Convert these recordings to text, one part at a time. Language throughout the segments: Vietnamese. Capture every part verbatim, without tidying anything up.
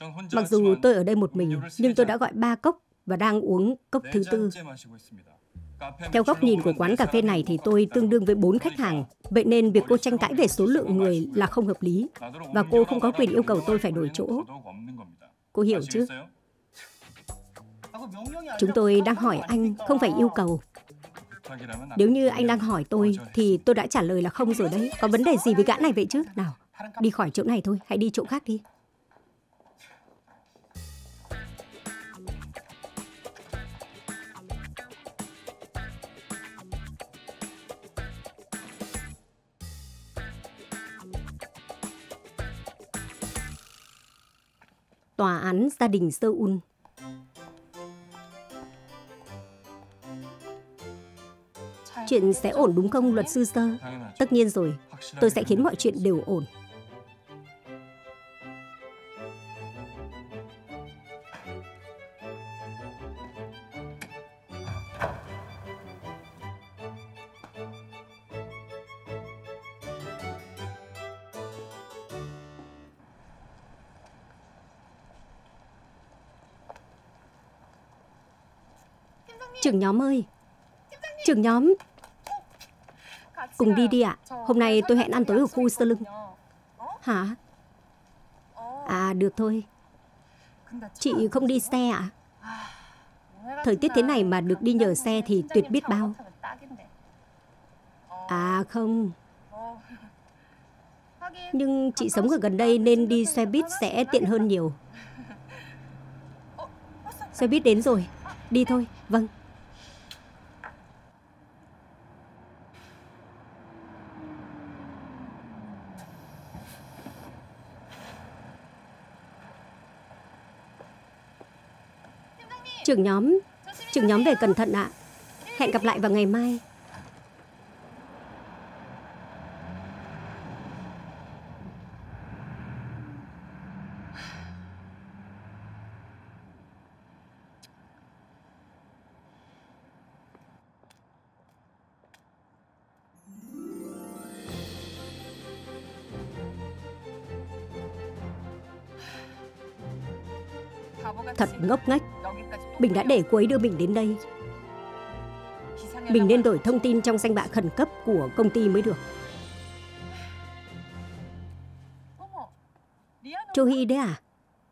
Mặc dù tôi ở đây một mình, nhưng tôi đã gọi ba cốc và đang uống cốc thứ tư. Theo góc nhìn của quán cà phê này thì tôi tương đương với bốn khách hàng. Vậy nên việc cô tranh cãi về số lượng người là không hợp lý. Và cô không có quyền yêu cầu tôi phải đổi chỗ. Cô hiểu chứ? Chúng tôi đang hỏi anh, không phải yêu cầu. Nếu như anh đang hỏi tôi thì tôi đã trả lời là không rồi đấy. Có vấn đề gì với gã này vậy chứ? Nào, đi khỏi chỗ này thôi, hãy đi chỗ khác đi. Tòa án gia đình Seoul. Chuyện sẽ ổn đúng không, luật sư Sơ? Tất nhiên rồi, tôi sẽ khiến mọi chuyện đều ổn. Trưởng nhóm ơi! Trưởng nhóm! Cùng đi đi ạ. Hôm nay tôi hẹn ăn tối ở khu Sơ Lưng. Hả? À, được thôi. Chị không đi xe ạ? Thời tiết thế này mà được đi nhờ xe thì tuyệt biết bao. À không. Nhưng chị sống ở gần đây nên đi xe buýt sẽ tiện hơn nhiều. Xe buýt đến rồi. Đi thôi. Vâng. Trưởng nhóm, trưởng nhóm về cẩn thận ạ. Hẹn gặp lại vào ngày mai. Thật ngốc nghếch. Mình đã để cô ấy đưa mình đến đây. Mình nên đổi thông tin trong danh bạ khẩn cấp của công ty mới được. Cho Hy đấy à?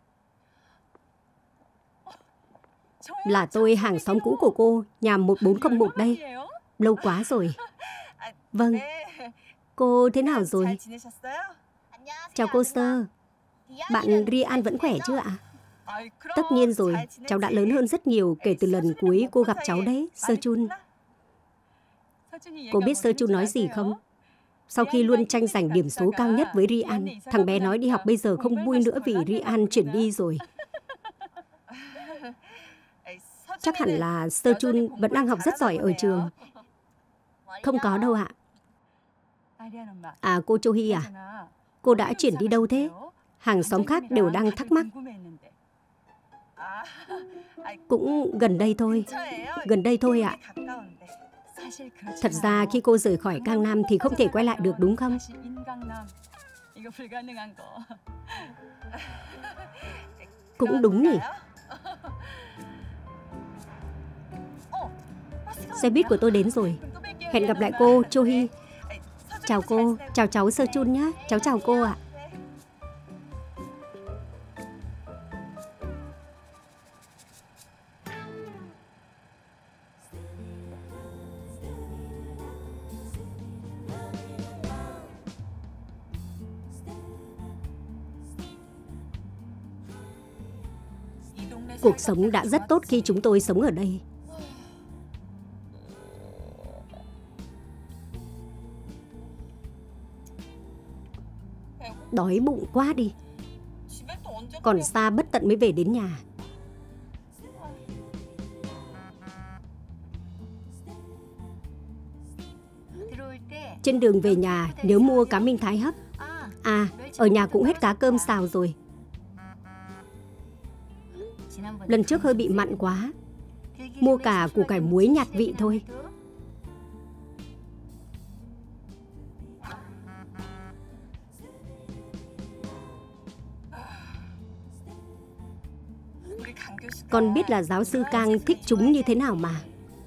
Là tôi, hàng xóm cũ của cô, nhà một bốn không một đây. Lâu quá rồi. Vâng. Cô thế nào rồi? Chào cô Sơ. Bạn Ryan vẫn khỏe chứ ạ? Tất nhiên rồi, cháu đã lớn hơn rất nhiều kể từ lần cuối cô gặp cháu đấy, Sơ Chun. Cô biết Sơ Chun nói gì không? Sau khi luôn tranh giành điểm số cao nhất với Ryan, thằng bé nói đi học bây giờ không vui nữa vì Ryan chuyển đi rồi. Chắc hẳn là Sơ Chun vẫn đang học rất giỏi ở trường. Không có đâu ạ. À, cô Cho Hy à? Cô đã chuyển đi đâu thế? Hàng xóm khác đều đang thắc mắc. Cũng gần đây thôi. Gần đây thôi ạ. Thật ra khi cô rời khỏi Cang Nam thì không thể quay lại được đúng không? Cũng đúng nhỉ. Xe buýt của tôi đến rồi. Hẹn gặp lại cô, Cho Hy. Chào cô, chào cháu Sơ Chun nhé. Cháu chào cô ạ. Cuộc sống đã rất tốt khi chúng tôi sống ở đây. Đói bụng quá đi. Còn xa bất tận mới về đến nhà. Trên đường về nhà nhớ mua cá minh thái hấp. À, ở nhà cũng hết cá cơm xào rồi. Lần trước hơi bị mặn quá. Mua cả củ cải muối nhạt vị thôi. Con biết là giáo sư Kang thích chúng như thế nào mà.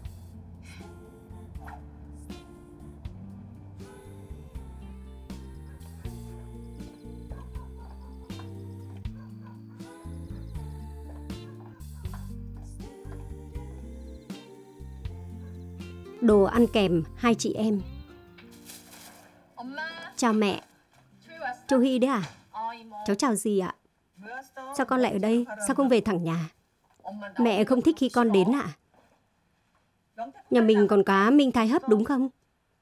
Đồ ăn kèm hai chị em. Chào mẹ. Châu Hy đấy à? Cháu chào gì ạ? Sao con lại ở đây? Sao không về thẳng nhà? Mẹ không thích khi con đến ạ? Nhà mình còn cá minh thái hấp đúng không?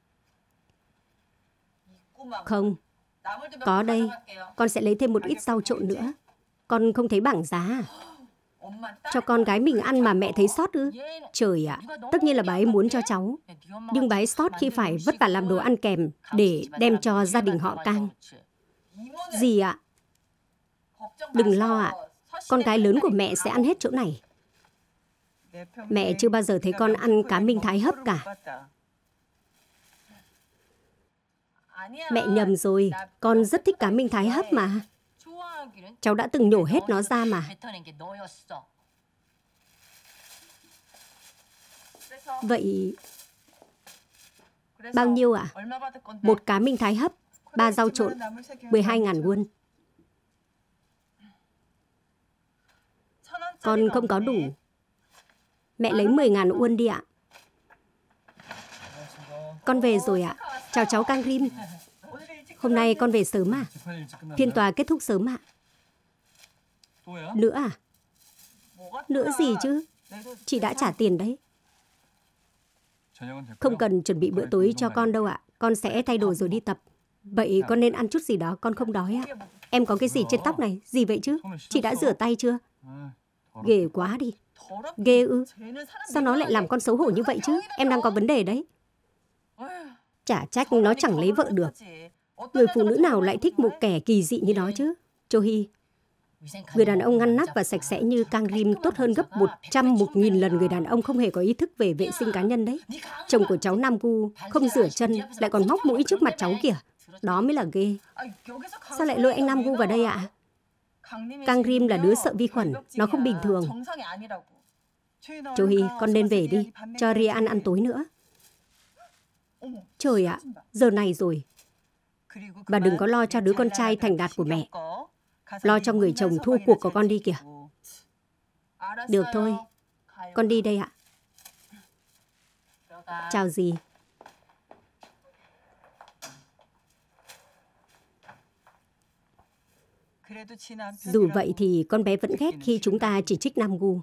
Không. Có đây. Con sẽ lấy thêm một ít rau trộn nữa. Con không thấy bảng giá à? Cho con gái mình ăn mà mẹ thấy sót ư? Trời ạ, tất nhiên là bà ấy muốn cho cháu. Nhưng bà ấy sót khi phải vất vả làm đồ ăn kèm để đem cho gia đình họ Kang. Gì ạ? Đừng lo ạ, con gái lớn của mẹ sẽ ăn hết chỗ này. Mẹ chưa bao giờ thấy con ăn cá minh thái hấp cả. Mẹ nhầm rồi, con rất thích cá minh thái hấp mà. Cháu đã từng nhổ hết nó ra mà. Vậy bao nhiêu ạ? À? Một cá minh thái hấp, ba rau trộn, mười hai ngàn won. Con không có đủ. Mẹ lấy mười ngàn won đi ạ. Con về rồi ạ. Chào cháu Kang Rim. Hôm nay con về sớm à? Phiên tòa kết thúc sớm ạ. Nữa à? Nữa gì chứ? Chị đã trả tiền đấy. Không cần chuẩn bị bữa tối cho con đâu ạ. Con sẽ thay đồ rồi đi tập. Vậy con nên ăn chút gì đó, con không đói ạ. Em có cái gì trên tóc này? Gì vậy chứ? Chị đã rửa tay chưa? Ghê quá đi. Ghê ư? Sao nó lại làm con xấu hổ như vậy chứ? Em đang có vấn đề đấy. Chả trách nó chẳng lấy vợ được. Người phụ nữ nào lại thích một kẻ kỳ dị như nó chứ? Cho Hy, người đàn ông ngăn nắp và sạch sẽ như Kang Rim tốt hơn gấp một trăm, một nghìn lần người đàn ông không hề có ý thức về vệ sinh cá nhân đấy. Chồng của cháu Nam Gu không rửa chân, lại còn móc mũi trước mặt cháu kìa. Đó mới là ghê. Sao lại lôi anh Nam Gu vào đây ạ? À? Kang Rim là đứa sợ vi khuẩn, nó không bình thường. Cho Hy, con nên về đi, cho Ryan ăn tối nữa. Trời ạ, à, giờ này rồi. Bà đừng có lo cho đứa con trai thành đạt của mẹ. Lo cho người chồng thua cuộc của con đi kìa. Được thôi, con đi đây ạ. Chào dì. Dù vậy thì con bé vẫn ghét khi chúng ta chỉ trích Nam Gu.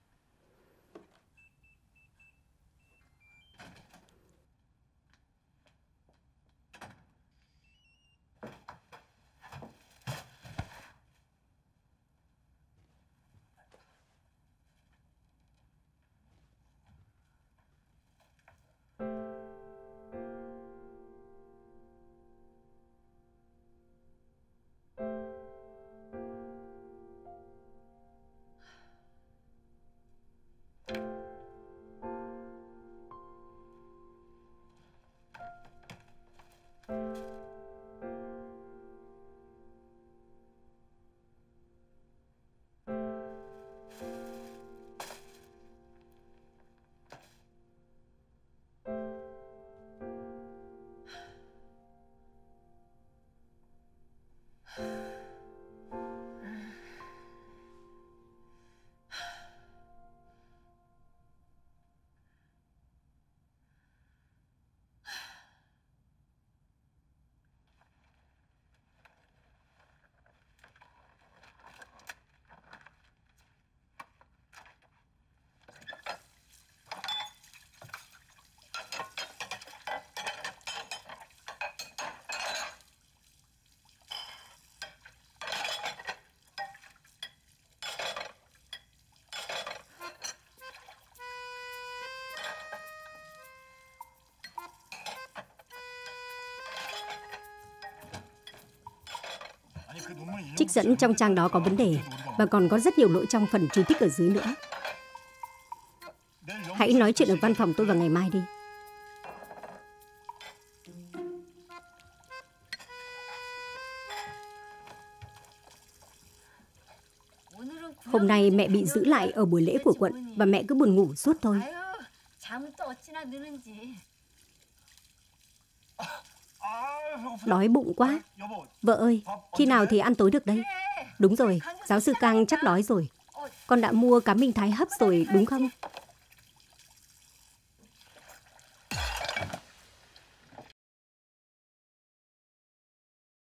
Trích dẫn trong trang đó có vấn đề và còn có rất nhiều lỗi trong phần chú thích ở dưới nữa. Hãy nói chuyện ở văn phòng tôi vào ngày mai đi. Hôm nay mẹ bị giữ lại ở buổi lễ của quận và mẹ cứ buồn ngủ suốt thôi. Đói bụng quá. Vợ ơi, khi nào thì ăn tối được đây? Đúng rồi, giáo sư Cang chắc đói rồi. Con đã mua cá minh thái hấp rồi đúng không?